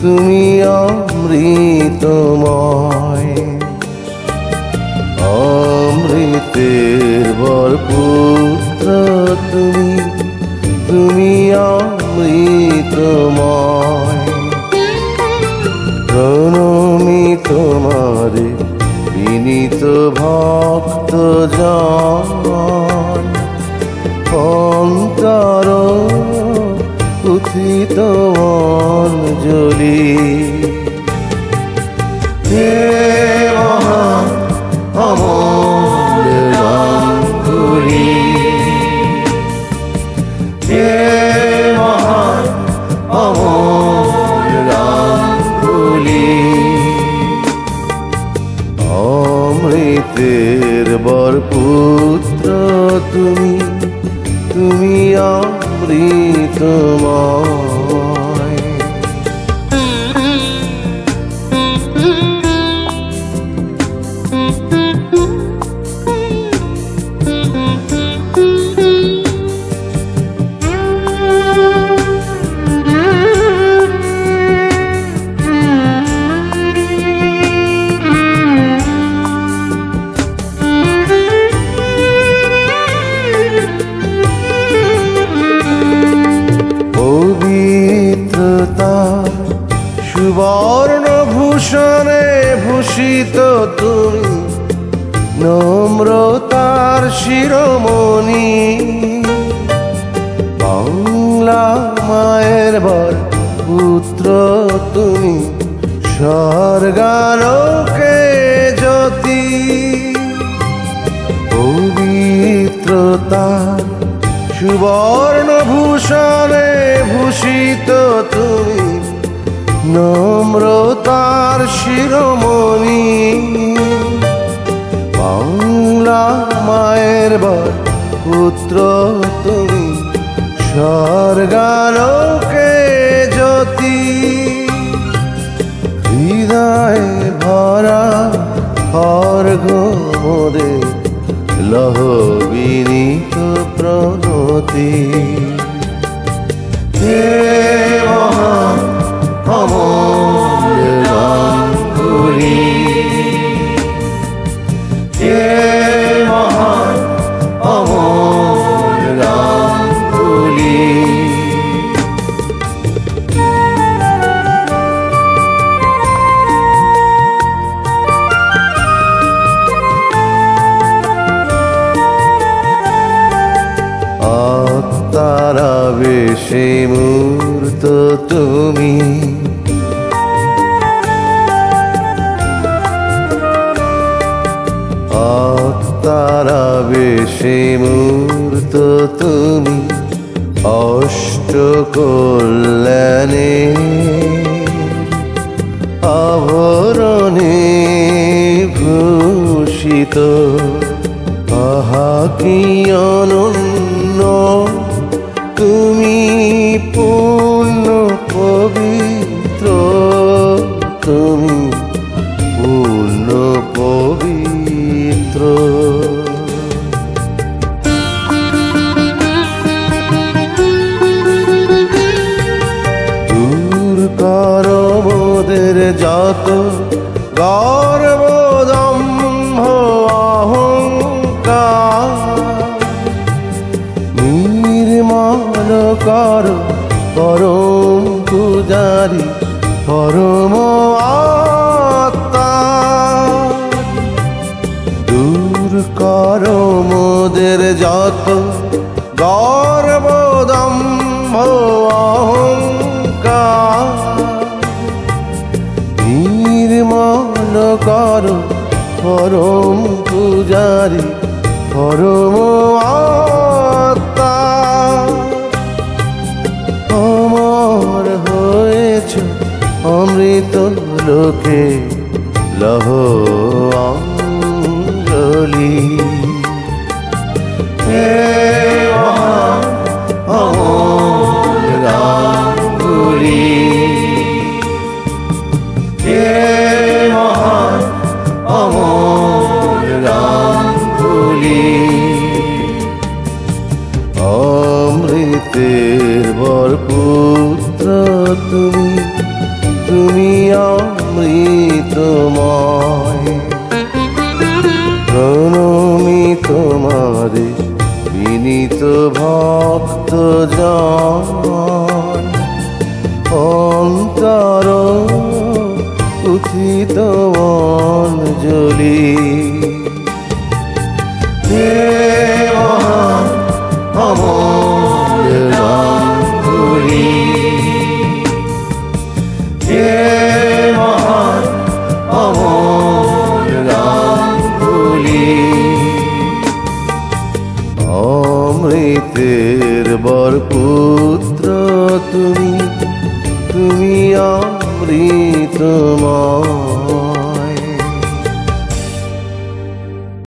তুমি অমৃতময়, অমৃতের বরপুত্র তুমি, তুমি অমৃতময়। প্রণমি তোমারে বিনীত ভক্ত জন, অন্তর উথিত অঞ্জলি। হে মহান অমল গাঙ্গুলি, হে মহান অমল গাঙ্গুলি। অমৃতের বরপুত্র তুমি, তুমি অমৃতময়। সুবর্ণ ভূষণে ভূষিত তুমি, নম্রতার শিরোমণি। বাংলা মায়ের বর পুত্র তুমি, স্বর্গালোকে জ্যোতি। পবিত্রতা সুবর্ণ ভূষণে ভূষিত তুমি, নম্রতার শিরোমণি। বাংলা মায়ের বর পুত্র তুমি, স্বর্গালোকে জ্যোতি। হৃদয়ে ভরা অর্ঘ্য মোদের, লহ বিনীত প্রণতি। হে মহান অমল গাঙ্গুলি, হে মহান অমল গাঙ্গুলি। আত্মারা বেশে মূর্ত তুমি, আত্মারা বেশে মূর্ত তুমি, অষ্ট কল্যাণে আভরণে ভূষিত। আহা কি অনন্য তুমি, পূর্ণ পবিত্র তুমি, পূর্ণ পবিত্র। দূর কর মোদের যত গর্ব দম্ভ অহংকার, নির্মল কর পরম পূজারি পরম আত্মা। দূর কর মোদের যত গর্ব দম্ভ অহংকার, নির্মল কর পরম পূজারি পরম আত্মা। অমর হয়েছ অমৃত লোকে, লহ অঞ্জলি। হে মহান অমল গাঙ্গুলি, হে মহান অমল গাঙ্গুলি। অমৃতের বরপুত্র তুমি, অমৃতময়। প্রণমি তোমারে বিনীত ভক্ত জন, অন্তর উথিত অঞ্জলি। হে মহান অমল গাঙ্গুলি, হে মহান অমল গাঙ্গুলি। অমৃতের বরপুত্র তুমি, তুমি অমৃতময়।